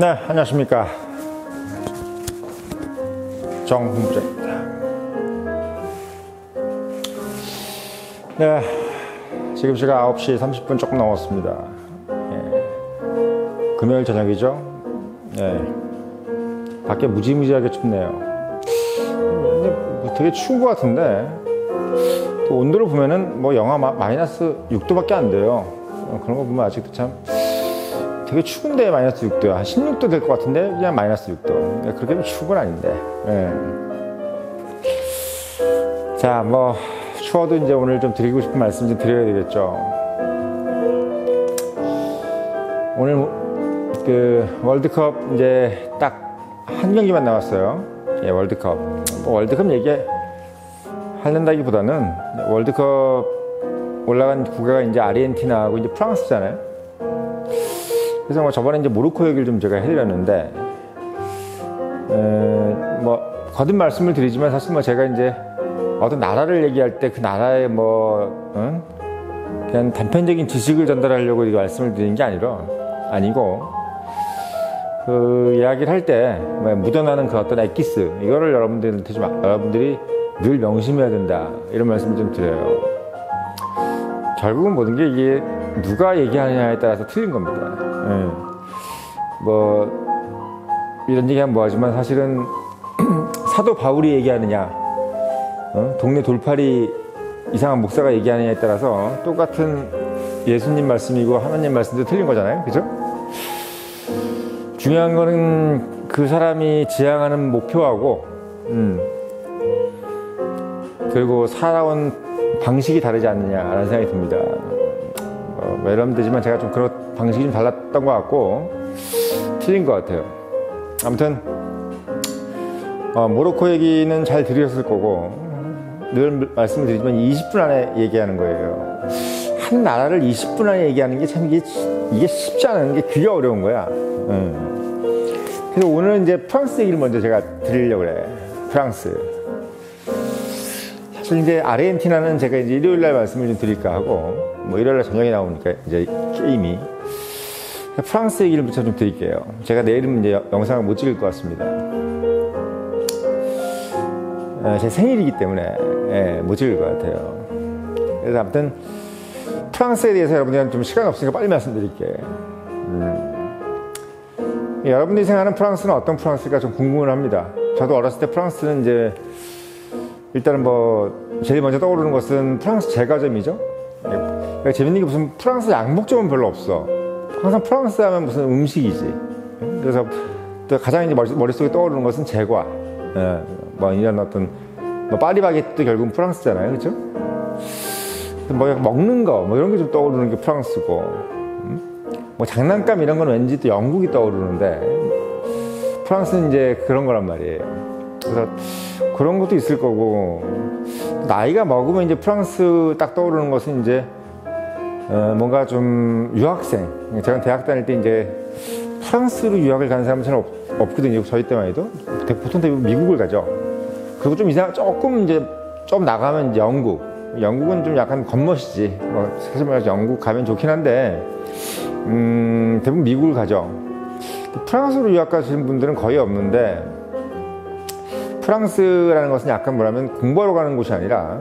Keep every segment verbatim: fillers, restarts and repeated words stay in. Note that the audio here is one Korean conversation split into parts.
네, 안녕하십니까. 정홍재입니다. 네, 지금 시각 아홉 시 삼십 분 조금 넘었습니다. 예, 금요일 저녁이죠. 예, 밖에 무지무지하게 춥네요. 근데 뭐 되게 추운 것 같은데 또 온도를 보면은 뭐 영하 마, 마이너스 육 도밖에 안 돼요. 그런 거 보면 아직도 참 되게 추운데 마이너스 육 도야. 한 십육 도 될 것 같은데 그냥 마이너스 육 도. 그렇게 추운 건 아닌데. 예. 자, 뭐 추워도 이제 오늘 좀 드리고 싶은 말씀 좀 드려야 되겠죠. 오늘 그 월드컵 이제 딱 한 경기만 남았어요. 예, 월드컵. 뭐 월드컵 얘기 하는다기보다는 월드컵 올라간 국가가 이제 아르헨티나하고 이제 프랑스잖아요. 그래서 뭐 저번에 이제 모로코 얘기를 좀 제가 해드렸는데, 에, 뭐 거듭 말씀을 드리지만 사실 뭐 제가 이제 어떤 나라를 얘기할 때 그 나라의 뭐 응? 그냥 단편적인 지식을 전달하려고 이 말씀을 드리는 게 아니라 아니고 그 이야기를 할 때 묻어나는 그 어떤 엑기스 이거를 여러분들한테 좀 여러분들이 늘 명심해야 된다 이런 말씀을 좀 드려요. 결국은 모든 게 이게 누가 얘기하느냐에 따라서 틀린 겁니다. 예. 뭐 이런 얘기하면 뭐하지만 사실은 사도 바울이 얘기하느냐 어? 동네 돌팔이 이상한 목사가 얘기하느냐에 따라서 똑같은 예수님 말씀이고 하나님 말씀도 틀린 거잖아요. 그죠? 중요한 거는 그 사람이 지향하는 목표하고 음, 그리고 살아온 방식이 다르지 않느냐라는 생각이 듭니다. 어, 뭐 이러면 되지만 제가 좀 그런 방식이 좀 달랐던 것 같고 틀린 것 같아요. 아무튼 어, 모로코 얘기는 잘 들으셨을 거고 늘 말씀을 드리지만 이십 분 안에 얘기하는 거예요. 한 나라를 이십 분 안에 얘기하는 게 참 이게, 이게 쉽지 않은 게 그게 어려운 거야. 음. 그래서 오늘은 이제 프랑스 얘기를 먼저 제가 드리려고 그래. 프랑스. 사실 이제 아르헨티나는 제가 이제 일요일 날 말씀을 좀 드릴까 하고 뭐 일요일 날 저녁에 나오니까 이제 게임이 프랑스 얘기를 부터 좀 드릴게요. 제가 내일은 이제 영상을 못 찍을 것 같습니다. 어, 제 생일이기 때문에 예, 못 찍을 것 같아요. 그래서 아무튼 프랑스에 대해서 여러분들한테 좀 시간 없으니까 빨리 말씀드릴게. 음. 여러분들이 생각하는 프랑스는 어떤 프랑스일까 좀 궁금은 합니다. 저도 어렸을 때 프랑스는 이제 일단은 뭐 제일 먼저 떠오르는 것은 프랑스 제과점이죠. 그러니까 재밌는 게 무슨 프랑스 양복점은 별로 없어. 항상 프랑스 하면 무슨 음식이지. 그래서 또 가장 이제 머릿속에 떠오르는 것은 제과. 예, 뭐 이런 어떤 뭐 파리바게뜨 결국은 프랑스잖아요, 그렇죠? 뭐 먹는 거 뭐 이런 게 좀 떠오르는 게 프랑스고, 음? 뭐 장난감 이런 건 왠지 또 영국이 떠오르는데 프랑스는 이제 그런 거란 말이에요. 그래서 그런 것도 있을 거고 나이가 먹으면 이제 프랑스 딱 떠오르는 것은 이제 어 뭔가 좀 유학생. 제가 대학 다닐 때 이제 프랑스로 유학을 가는 사람은 잘 없, 없거든요. 저희 때만 해도 보통 대부분 미국을 가죠. 그리고 좀 이상 조금 이제 좀 나가면 이제 영국. 영국은 좀 약간 겉멋이지. 뭐 사실 말해서 영국 가면 좋긴 한데 음, 대부분 미국을 가죠. 프랑스로 유학 가시는 분들은 거의 없는데 프랑스라는 것은 약간 뭐라면 공부하러 가는 곳이 아니라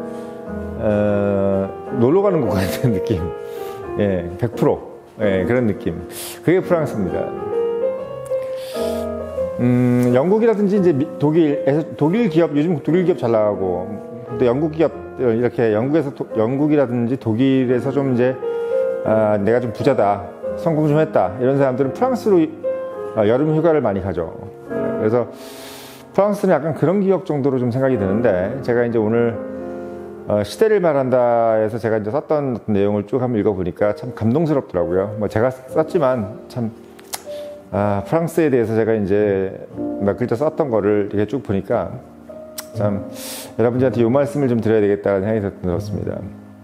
어, 놀러 가는 곳 같은 느낌. 예, 백 퍼센트 예, 그런 느낌. 그게 프랑스입니다. 음, 영국이라든지 이제 독일에서 독일 기업 요즘 독일 기업 잘 나가고 또 영국 기업 이렇게 영국에서 도, 영국이라든지 독일에서 좀 이제 아, 내가 좀 부자다 성공 좀 했다 이런 사람들은 프랑스로 아, 여름 휴가를 많이 가죠. 그래서 프랑스는 약간 그런 기억 정도로 좀 생각이 드는데 제가 이제 오늘 어, 시대를 말한다 해서 제가 이제 썼던 내용을 쭉 한번 읽어보니까 참 감동스럽더라고요. 뭐 제가 썼지만 참 아, 프랑스에 대해서 제가 이제 몇 글자 썼던 거를 이렇게 쭉 보니까 참 여러분들한테 이 말씀을 좀 드려야 되겠다는 생각이 들었습니다.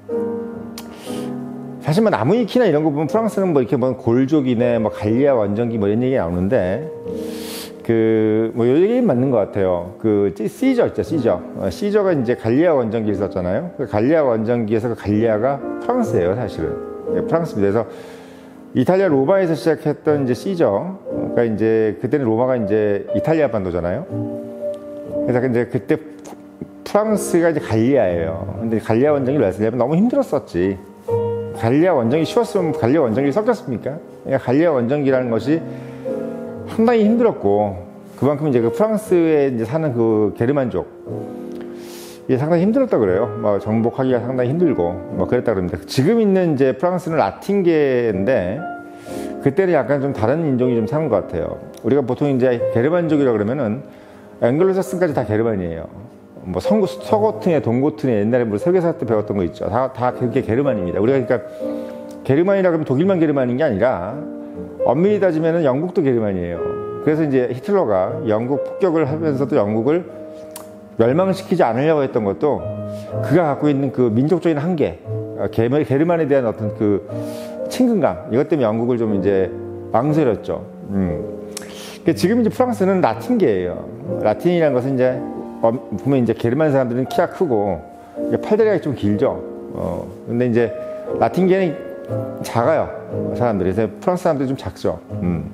사실 뭐 나무위키나 이런 거 보면 프랑스는 뭐 이렇게 뭐 골족이네, 뭐 갈리아 원정기 뭐 이런 얘기 나오는데 그 뭐 이 얘기 맞는 것 같아요. 그 시저 있죠, 시저. 어, 시저가 이제 갈리아 원정기를 썼잖아요. 그 갈리아 원정기에서 그 갈리아가 프랑스예요, 사실은. 네, 프랑스입니다. 그래서 이탈리아 로마에서 시작했던 이제 시저 그러니까 이제 그때는 로마가 이제 이탈리아 반도잖아요. 그래서 이제 그때 프랑스가 이제 갈리아예요. 근데 갈리아 원정이 왜 쓰냐면 너무 힘들었었지. 갈리아 원정이 쉬웠으면 갈리아 원정이 섞였습니까? 그러니까 갈리아 원정기라는 것이 상당히 힘들었고, 그만큼 이제 그 프랑스에 이제 사는 그 게르만족, 이게 상당히 힘들었다 그래요. 뭐 정복하기가 상당히 힘들고, 뭐 그랬다 그럽니다. 지금 있는 이제 프랑스는 라틴계인데, 그때는 약간 좀 다른 인종이 좀 사는 것 같아요. 우리가 보통 이제 게르만족이라 그러면은, 앵글로사슨까지 다 게르만이에요. 뭐 성고, 서고튼에 동고튼에 옛날에 뭐 설계사 때 배웠던 거 있죠. 다, 다 그게 게르만입니다. 우리가 그러니까 게르만이라 그러면 독일만 게르만인 게 아니라 엄밀히 따지면은 영국도 게르만이에요. 그래서 이제 히틀러가 영국 폭격을 하면서도 영국을 멸망시키지 않으려고 했던 것도 그가 갖고 있는 그 민족적인 한계, 게르만에 대한 어떤 그 친근감, 이것 때문에 영국을 좀 이제 망설였죠. 음. 지금 이제 프랑스는 라틴계예요. 라틴이라는 것은 이제 보면 이제 게르만 사람들은 키가 크고 팔다리가 좀 길죠. 어, 근데 이제 라틴계는 작아요. 사람들이. 그래서 프랑스 사람들이 좀 작죠. 음.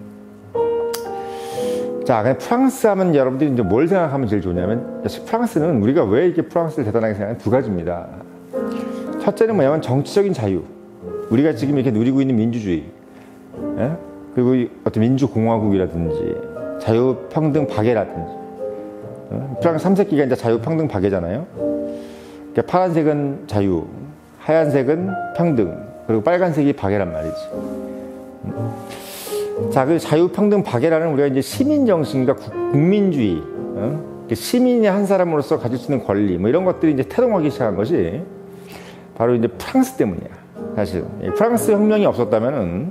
자, 그냥 프랑스 하면 여러분들이 이제 뭘 생각하면 제일 좋냐면, 프랑스는 우리가 왜 이렇게 프랑스를 대단하게 생각하면 두 가지입니다. 첫째는 뭐냐면 정치적인 자유. 우리가 지금 이렇게 누리고 있는 민주주의. 예? 그리고 어떤 민주공화국이라든지 자유평등 박애라든지. 프랑스 삼 세기가 이제 자유평등 박애잖아요. 그러니까 파란색은 자유, 하얀색은 평등, 그리고 빨간색이 박애란 말이지. 자, 그 자유평등 박애라는 우리가 이제 시민정신과 국민주의, 어? 시민의 한 사람으로서 가질 수 있는 권리, 뭐 이런 것들이 이제 태동하기 시작한 것이 바로 이제 프랑스 때문이야. 사실 프랑스 혁명이 없었다면은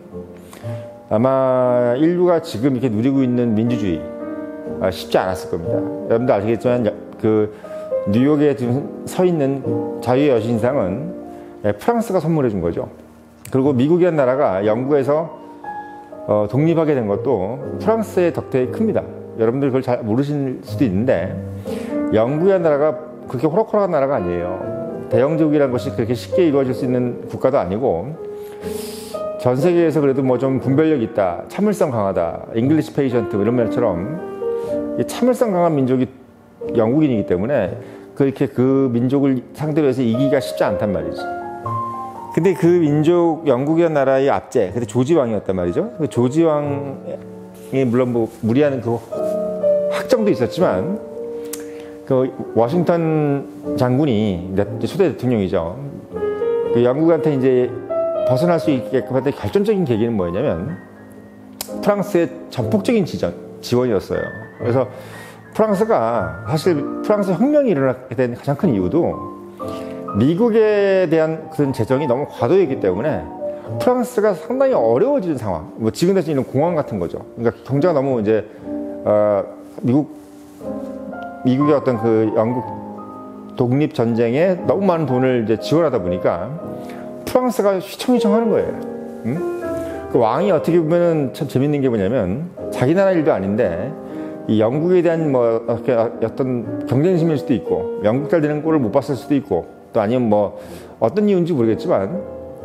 아마 인류가 지금 이렇게 누리고 있는 민주주의 쉽지 않았을 겁니다. 여러분들 아시겠지만 그 뉴욕에 지금 서 있는 자유의 여신상은 프랑스가 선물해 준 거죠. 그리고 미국이라는 나라가 영국에서 어, 독립하게 된 것도 프랑스의 덕택이 큽니다. 여러분들 그걸 잘 모르실 수도 있는데, 영국이라는 나라가 그렇게 호락호락한 나라가 아니에요. 대영제국이라는 것이 그렇게 쉽게 이루어질 수 있는 국가도 아니고, 전 세계에서 그래도 뭐 좀 분별력 있다, 참을성 강하다, 잉글리시 페이션트 이런 말처럼 참을성 강한 민족이 영국인이기 때문에 그렇게 그 민족을 상대로 해서 이기기가 쉽지 않단 말이지. 근데 그 민족, 영국이라는 나라의 압제, 그때 조지 왕이었단 말이죠. 그 조지 왕이 물론 뭐 무리하는 그 학정도 있었지만, 그 워싱턴 장군이 초대 대통령이죠. 그 영국한테 이제 벗어날 수 있게끔 했던 결정적인 계기는 뭐였냐면 프랑스의 전폭적인 지전, 지원이었어요. 그래서 프랑스가 사실 프랑스 혁명이 일어나게 된 가장 큰 이유도 미국에 대한 그런 재정이 너무 과도했기 때문에 프랑스가 상당히 어려워지는 상황. 뭐 지금 대신 이런 공황 같은 거죠. 그러니까 경제가 너무 이제 어, 미국 미국의 어떤 그 영국 독립 전쟁에 너무 많은 돈을 이제 지원하다 보니까 프랑스가 휘청휘청하는 거예요. 응? 그 왕이 어떻게 보면은 참 재밌는 게 뭐냐면 자기 나라 일도 아닌데 이 영국에 대한 뭐 어떤 경쟁심일 수도 있고 영국 잘 되는 꼴을 못 봤을 수도 있고 또 아니면 뭐 어떤 이유인지 모르겠지만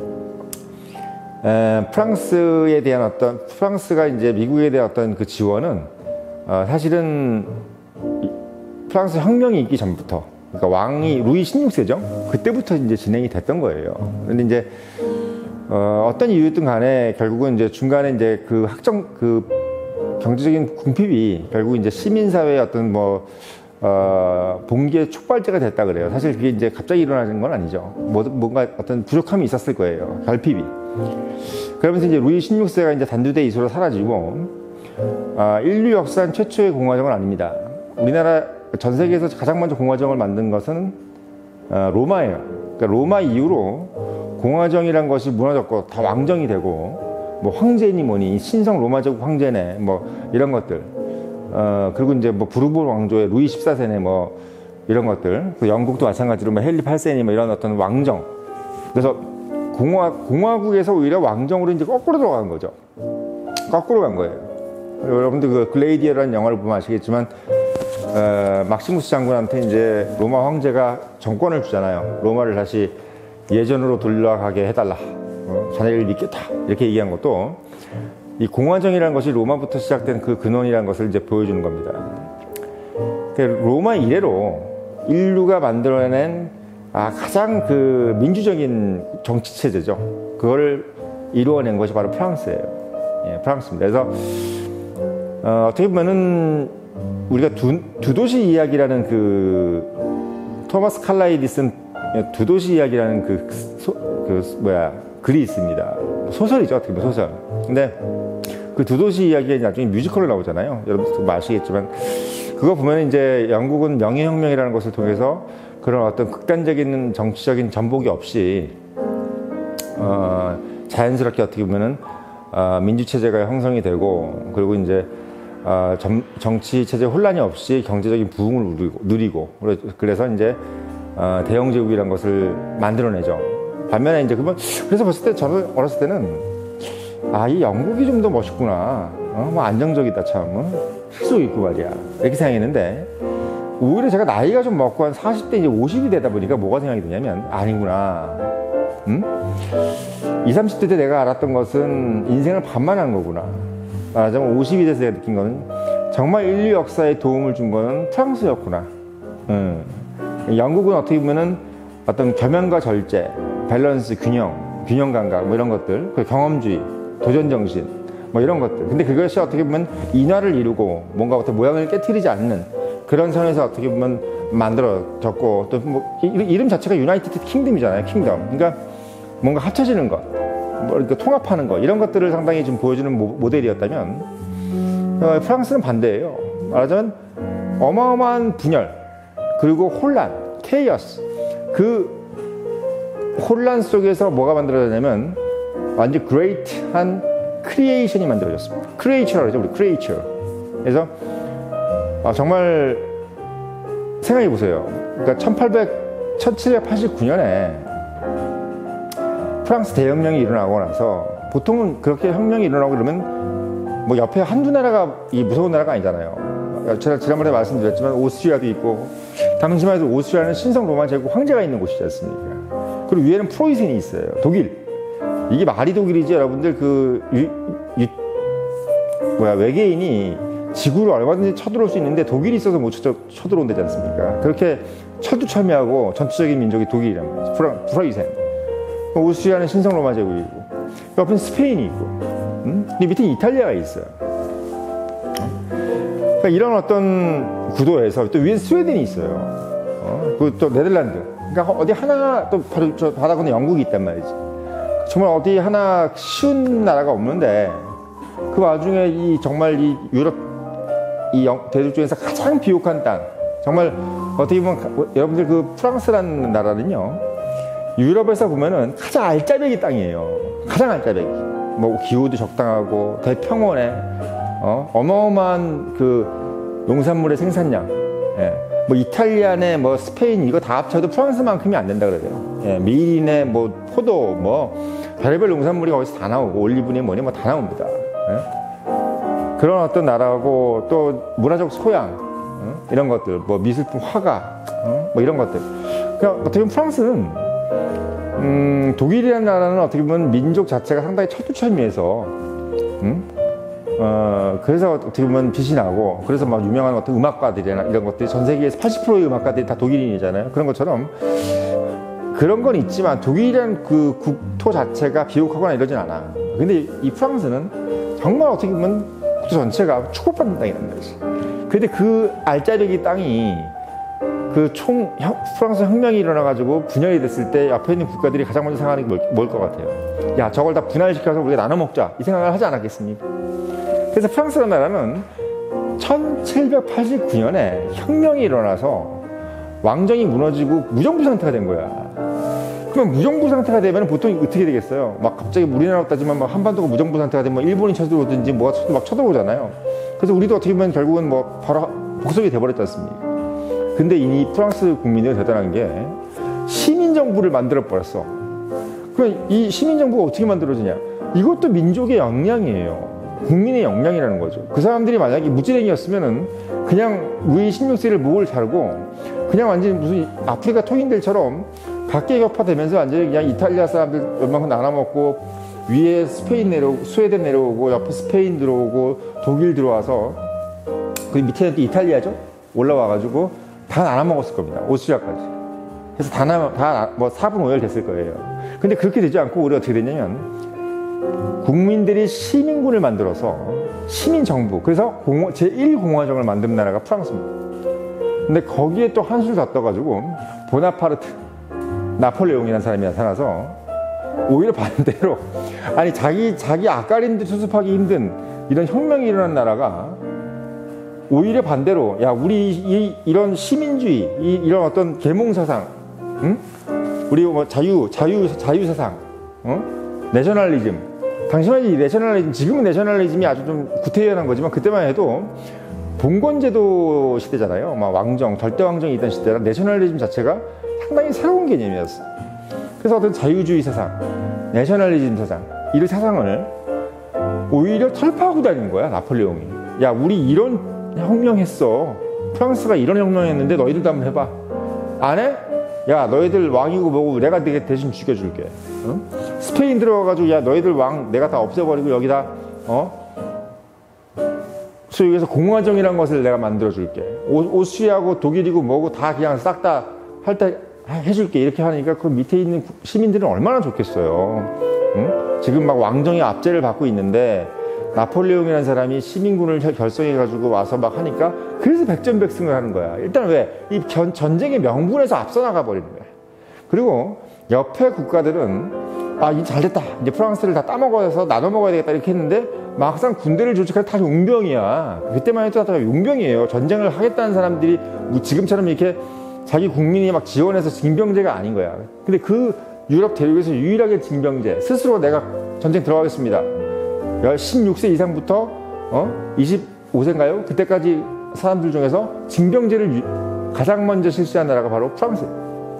에, 프랑스에 대한 어떤 프랑스가 이제 미국에 대한 어떤 그 지원은 어, 사실은 프랑스 혁명이 있기 전부터, 그러니까 왕이 루이 십육 세죠. 그때부터 이제 진행이 됐던 거예요. 그런데 이제 어, 어떤 이유였든 간에 결국은 이제 중간에 이제 그 학정 그 경제적인 궁핍이 결국 이제 시민사회의 어떤 뭐 어, 봉기의 촉발제가 됐다 그래요. 사실 그게 이제 갑자기 일어나는 건 아니죠. 뭐, 뭔가 어떤 부족함이 있었을 거예요. 결핍이. 그러면서 이제 루이 십육 세가 이제 단두대 이소로 사라지고, 어, 인류 역사상 최초의 공화정은 아닙니다. 우리나라 전 세계에서 가장 먼저 공화정을 만든 것은 어, 로마예요. 그러니까 로마 이후로 공화정이란 것이 무너졌고 다 왕정이 되고, 뭐 황제니 뭐니 신성 로마 제국 황제네 뭐 이런 것들. 어, 그리고 이제 뭐 부르본 왕조의 루이 십사 세네 뭐 이런 것들. 그 영국도 마찬가지로 뭐 헨리 팔 세니 뭐 이런 어떤 왕정. 그래서 공화, 공화국에서 오히려 왕정으로 이제 거꾸로 들어간 거죠. 거꾸로 간 거예요. 여러분들 그 글레이디어라는 영화를 보면 아시겠지만, 어, 막시무스 장군한테 이제 로마 황제가 정권을 주잖아요. 로마를 다시 예전으로 돌아가게 해달라. 어, 자네를 믿겠다. 이렇게 얘기한 것도 이 공화정이라는 것이 로마부터 시작된 그 근원이라는 것을 이제 보여주는 겁니다. 로마 이래로 인류가 만들어낸 아, 가장 그 민주적인 정치 체제죠. 그걸 이루어낸 것이 바로 프랑스예요. 예, 프랑스입니다. 그래서 어, 어떻게 보면은 우리가 두, 두 도시 이야기라는 그 토마스 칼라일이 쓴 두 도시 이야기라는 그, 소, 그 뭐야 글이 있습니다. 소설이죠. 어떻게 보면 소설. 근데 그 두 도시 이야기가 나중에 뮤지컬로 나오잖아요. 여러분도 아시겠지만 그거 보면 이제 영국은 명예혁명이라는 것을 통해서 그런 어떤 극단적인 정치적인 전복이 없이 어, 자연스럽게 어떻게 보면은 어, 민주체제가 형성이 되고 그리고 이제 어, 정, 정치체제 혼란이 없이 경제적인 부흥을 누리고, 누리고 그래서 이제 어, 대영제국이라는 것을 만들어내죠. 반면에 이제 그러면 그래서 봤을 때 저는 어렸을 때는 아, 이 영국이 좀 더 멋있구나. 어, 뭐 안정적이다 참. 어? 수도 있고 말이야. 이렇게 생각했는데 오히려 제가 나이가 좀 먹고 한 사십 대 이제 오십이 되다 보니까 뭐가 생각이 드냐면 아니구나. 음? 이십, 삼십 대 때 내가 알았던 것은 인생을 반만 한 거구나. 말하자면 오십이 돼서 내가 느낀 거는 정말 인류 역사에 도움을 준 거는 프랑스였구나. 음. 영국은 어떻게 보면은 어떤 겸연과 절제, 밸런스, 균형, 균형 감각 뭐 이런 것들, 그 경험주의, 도전 정신 뭐 이런 것들. 근데 그것이 어떻게 보면 인화를 이루고 뭔가 어떤 모양을 깨트리지 않는 그런 선에서 어떻게 보면 만들어졌고 또 뭐 이름 자체가 유나이티드 킹덤이잖아요. 킹덤. 그러니까 뭔가 합쳐지는 것, 뭐 그러니까 통합하는 것 이런 것들을 상당히 좀 보여주는 모, 모델이었다면 어, 프랑스는 반대예요. 말하자면 어마어마한 분열 그리고 혼란, 케이어스 그 혼란 속에서 뭐가 만들어졌냐면 완전 그레이트한 크리에이션이 만들어졌습니다. 크리에이처라고 하죠. 우리 크리에이처. 그래서 아, 정말 생각해 보세요. 그러니까 천칠백팔십구 년에 프랑스 대혁명이 일어나고 나서 보통은 그렇게 혁명이 일어나고 그러면 뭐 옆에 한두 나라가 이 무서운 나라가 아니잖아요. 제가 지난번에 말씀드렸지만 오스트리아도 있고 당시만 해도 오스트리아는 신성 로마 제국 황제가 있는 곳이지 않습니까? 그리고 위에는 프로이센이 있어요. 독일. 이게 말이 독일이지 여러분들 그 유, 유, 뭐야 외계인이 지구를 얼마든지 쳐들어올 수 있는데 독일이 있어서 못 쳐, 쳐들어온다지 않습니까? 그렇게 철두철미하고 전투적인 민족이 독일이란 말이죠. 프라, 프로이센. 오스트리아는 신성 로마 제국이고 옆에는 스페인이 있고 음? 밑에 이탈리아가 있어요. 그러니까 이런 어떤 구도에서 또 위에 스웨덴이 있어요. 어? 그리고 또 네덜란드. 그러니까 어디 하나 또 바로 저 바다 건너 영국이 있단 말이지. 정말 어디 하나 쉬운 나라가 없는데 그 와중에 이 정말 이 유럽 이 영, 대륙 중에서 가장 비옥한 땅 정말 어떻게 보면 여러분들 그 프랑스라는 나라는요 유럽에서 보면은 가장 알짜배기 땅이에요. 가장 알짜배기. 뭐 기후도 적당하고 대평원에 어? 어마어마한 그 농산물의 생산량. 예. 뭐 이탈리아 내 뭐 스페인 이거 다 합쳐도 프랑스만큼이 안 된다 그래요. 예. 미린에 뭐 포도 뭐 별의별 농산물이 거기서 다 나오고 올리브니 뭐니 뭐 다 나옵니다. 예. 그런 어떤 나라하고 또 문화적 소양 어? 이런 것들 뭐 미술품 화가 어? 뭐 이런 것들. 그러니까 어떻게 보면 프랑스는 음, 독일이라는 나라는 어떻게 보면 민족 자체가 상당히 철두철미해서 음? 어, 그래서 어떻게 보면 빛이 나고 그래서 막 유명한 어떤 음악가들이나 이런 것들이 전 세계에서 팔십 퍼센트의 음악가들이 다 독일인이잖아요. 그런 것처럼 그런 건 있지만 독일이라는 그 국토 자체가 비옥하거나 이러진 않아. 근데 이 프랑스는 정말 어떻게 보면 국토 전체가 축복받는 땅이란 말이지. 근데 그 알짜배기 땅이 그 총 프랑스 혁명이 일어나가지고 분열이 됐을 때 옆에 있는 국가들이 가장 먼저 생각하는 게 뭘 것 같아요? 야, 저걸 다 분할시켜서 우리가 나눠 먹자 이 생각을 하지 않았겠습니까? 그래서 프랑스라는 나라는 천칠백팔십구 년에 혁명이 일어나서 왕정이 무너지고 무정부 상태가 된 거야. 그러면 무정부 상태가 되면 보통 어떻게 되겠어요? 막 갑자기 우리나라 따지면 막 한반도가 무정부 상태가 되면 일본이 쳐들어오든지 뭐가 막 쳐들어오잖아요. 그래서 우리도 어떻게 보면 결국은 뭐 바로 복속이 돼버렸지 않습니까? 근데 이 프랑스 국민이 대단한 게 시민정부를 만들어 버렸어. 그럼 이 시민정부가 어떻게 만들어지냐? 이것도 민족의 역량이에요. 국민의 역량이라는 거죠. 그 사람들이 만약에 무지랭이였으면은 그냥 루이 십육 세를 목을 자르고 그냥 완전히 무슨 아프리카 토인들처럼 각계 격파되면서 완전히 그냥 이탈리아 사람들 얼마큼 나눠먹고 위에 스페인 내려오고, 스웨덴 내려오고, 옆에 스페인 들어오고, 독일 들어와서, 그 밑에는 또 이탈리아죠? 올라와가지고, 다 나눠 먹었을 겁니다. 오스트리아까지. 그래서 다, 나, 다, 뭐, 사분 오열 됐을 거예요. 근데 그렇게 되지 않고, 우리가 어떻게 됐냐면, 국민들이 시민군을 만들어서, 시민정부, 그래서 공화, 제일 공화정을 만든 나라가 프랑스입니다. 근데 거기에 또 한술 더 떠가지고, 보나파르트, 나폴레옹이라는 사람이 나타나서, 오히려 반대로 아니 자기 자기 앞가림도 수습하기 힘든 이런 혁명이 일어난 나라가 오히려 반대로 야 우리 이, 이런 시민주의 이, 이런 어떤 계몽사상 응? 우리 뭐 자유 자유 자유사상 어? 내셔널리즘 당시만 이 내셔널리즘 지금은 내셔널리즘이 아주 좀 구태연한 거지만 그때만 해도 봉건제도 시대잖아요. 막 왕정 절대왕정이 있던 시대라 내셔널리즘 자체가 상당히 새로운 개념이었어. 그래서 어떤 자유주의 사상, 내셔널리즘 사상, 이 사상을 오히려 철파하고 다니는 거야, 나폴레옹이. 야, 우리 이런 혁명했어. 프랑스가 이런 혁명했는데 너희들도 한번 해봐. 안 해? 야, 너희들 왕이고 뭐고 내가 되게 대신 죽여줄게. 어? 스페인 들어가가지고 야, 너희들 왕 내가 다 없애버리고 여기다, 어? 소위 얘기해서 공화정이란 것을 내가 만들어줄게. 오, 오스트리아고 독일이고 뭐고 다 그냥 싹 다 할 때 해줄게 이렇게 하니까 그 밑에 있는 시민들은 얼마나 좋겠어요. 응? 지금 막 왕정의 압제를 받고 있는데 나폴레옹이라는 사람이 시민군을 결성해가지고 와서 막 하니까 그래서 백전백승을 하는 거야. 일단 왜? 이 전쟁의 명분에서 앞서 나가 버리는 거야. 그리고 옆에 국가들은 아, 이제 잘됐다. 이제 프랑스를 다 따먹어서 나눠 먹어야 되겠다 이렇게 했는데 막상 군대를 조직할 다 용병이야. 그때만 해도 다 용병이에요. 전쟁을 하겠다는 사람들이 뭐 지금처럼 이렇게 자기 국민이 막 지원해서 징병제가 아닌 거야. 근데 그 유럽 대륙에서 유일하게 징병제, 스스로 내가 전쟁 들어가겠습니다. 십육 세 이상부터 어? 이십오 세인가요? 그때까지 사람들 중에서 징병제를 유, 가장 먼저 실시한 나라가 바로 프랑스예요.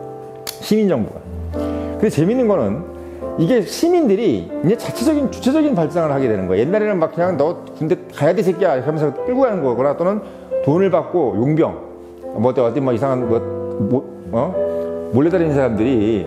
시민정부가. 근데 재밌는 거는 이게 시민들이 이제 자체적인 주체적인 발상을 하게 되는 거야. 옛날에는 막 그냥 너 군대 가야 돼 새끼야 이렇게 하면서 끌고 가는 거거나 또는 돈을 받고 용병 뭐 어디 뭐 이상한 뭐 뭐, 어? 몰려다니는 사람들이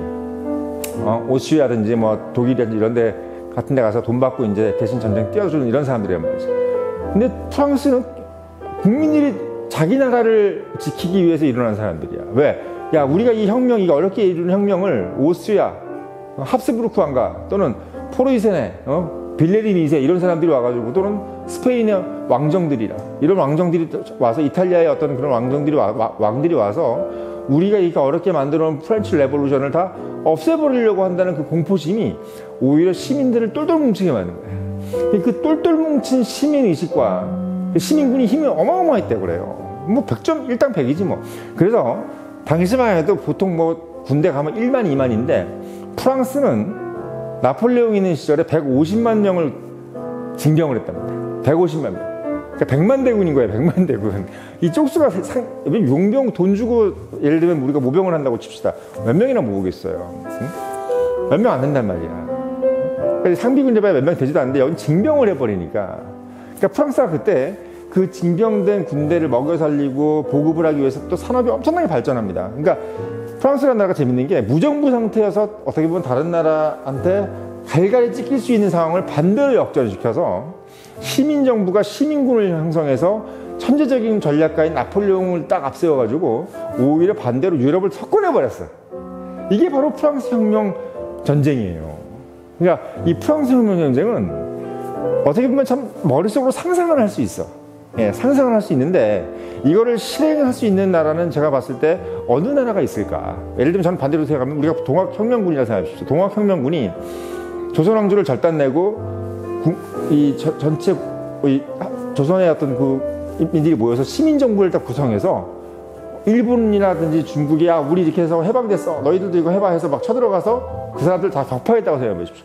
어? 오스트리아든지 뭐 독일이든지 이런 데 같은 데 가서 돈 받고 이제 대신 전쟁 뛰어주는 이런 사람들이란 말이지. 근데 프랑스는 국민들이 자기 나라를 지키기 위해서 일어난 사람들이야. 왜? 야, 우리가 이 혁명, 이거 어렵게 이루는 혁명을 오스트리아, 합스부르크 왕가 또는 포르이세네, 어? 빌레린 이 세 이런 사람들이 와가지고 또는 스페인의 왕정들이라 이런 왕정들이 와서 이탈리아의 어떤 그런 왕정들이 와, 와, 왕들이 와서 우리가 이렇게 어렵게 만들어 놓은 프렌치 레볼루션을 다 없애버리려고 한다는 그 공포심이 오히려 시민들을 똘똘 뭉치게 만든 거예요. 그 똘똘 뭉친 시민의식과 시민군이 힘이 어마어마했대 그래요. 뭐 백 점 일당백이지 뭐. 그래서 당시만 해도 보통 뭐 군대 가면 일만 이만인데 프랑스는 나폴레옹 있는 시절에 백오십만 명을 징병을 했답니다. 백오십만 명. 그러니까 백만 대군인 거예요. 백만 대군. 이 쪽수가 상, 용병 돈 주고 예를 들면 우리가 모병을 한다고 칩시다. 몇 명이나 모으겠어요. 응? 몇 명 안 된단 말이야. 그러니까 상비군대봐야 몇 명 되지도 않는데 여기 징병을 해버리니까. 그러니까 프랑스가 그때 그 징병된 군대를 먹여 살리고 보급을 하기 위해서 또 산업이 엄청나게 발전합니다. 그러니까 프랑스라는 나라가 재밌는 게 무정부 상태여서 어떻게 보면 다른 나라한테 갈갈이 찍힐 수 있는 상황을 반대로 역전시켜서 시민정부가 시민군을 형성해서 천재적인 전략가인 나폴레옹을 딱 앞세워가지고 오히려 반대로 유럽을 석권해버렸어. 이게 바로 프랑스 혁명 전쟁이에요. 그러니까 이 프랑스 혁명 전쟁은 어떻게 보면 참 머릿속으로 상상을 할 수 있어. 예, 상상을 할 수 있는데 이거를 실행할 수 있는 나라는 제가 봤을 때 어느 나라가 있을까? 예를 들면 저는 반대로 생각하면 우리가 동학혁명군이라 생각하십시오. 동학혁명군이 조선왕조를 절단내고 구, 이 저, 전체 이 조선의 어떤 그 인민들이 모여서 시민정부를 딱 구성해서 일본이라든지 중국이 야 우리 이렇게 해서 해방됐어 너희들도 이거 해봐 해서 막 쳐들어가서 그 사람들 다 격파했다고 생각해 보십시오.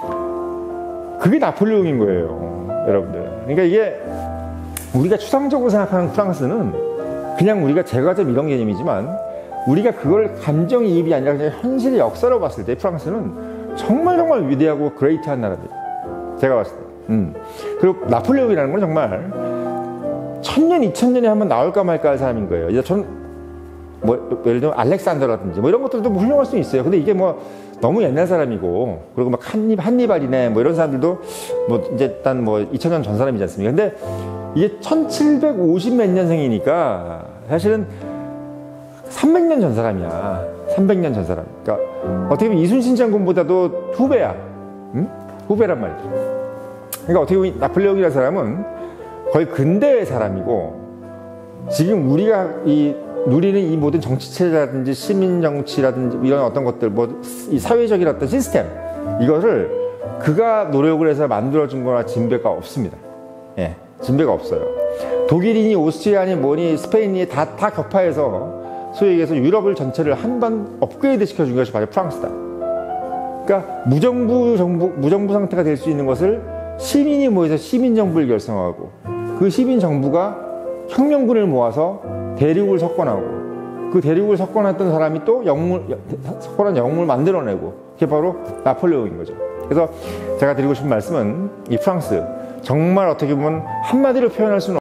그게 나폴레옹인 거예요, 여러분들. 그러니까 이게 우리가 추상적으로 생각하는 프랑스는 그냥 우리가 제과점 이런 개념이지만 우리가 그걸 감정이입이 아니라 그냥 현실의 역사로 봤을 때 프랑스는 정말 정말 위대하고 그레이트한 나라입니다. 제가 봤을 때. 음. 그리고 나폴레옹이라는 건 정말 천년, 이천년에 한번 나올까 말까 할 사람인 거예요. 이제 전 뭐 예를 들면 알렉산더라든지 뭐 이런 것들도 뭐 훌륭할 수 있어요. 근데 이게 뭐 너무 옛날 사람이고 그리고 막 한입 한니발이네 뭐 이런 사람들도 뭐 이제 일단 뭐 이천 년 전 사람이지 않습니까? 근데 이게 천칠백오십 몇 년생이니까 사실은 삼백 년 전 사람이야. 삼백 년 전 사람. 그러니까 어떻게 보면 이순신 장군보다도 후배야. 응? 후배란 말이죠. 그러니까 어떻게 보면 나폴레옹이라는 사람은 거의 근대의 사람이고 지금 우리가 이 누리는 이 모든 정치체라든지 시민 정치라든지 이런 어떤 것들 뭐 이 사회적인 어떤 시스템 이거를 그가 노력을 해서 만들어준 거나 진배가 없습니다. 예, 진배가 없어요. 독일이니 오스트리아니 뭐니 스페인이 다, 다 격파해서 소위 얘기해서 유럽을 전체를 한 번 업그레이드 시켜준 것이 바로 프랑스다. 그러니까 무정부 정부, 무정부 상태가 될 수 있는 것을 시민이 모여서 시민정부를 결성하고 그 시민정부가 혁명군을 모아서 대륙을 석권하고 그 대륙을 석권했던 사람이 또 영웅을, 석권한 영웅을 만들어내고 그게 바로 나폴레옹인 거죠. 그래서 제가 드리고 싶은 말씀은 이 프랑스 정말 어떻게 보면 한마디로 표현할 수는